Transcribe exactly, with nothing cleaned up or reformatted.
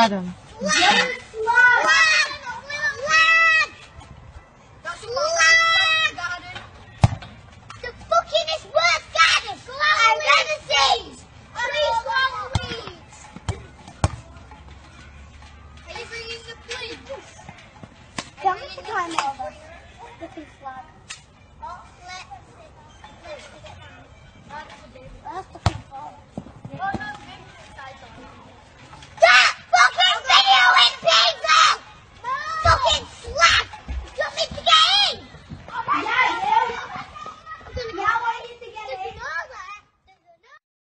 garden. Flag! The fucking worst garden! I've never seen! Please, weeds! Are you bringing the police? Come to climb over. The pink flag. Oh, let's, let's get down. That's the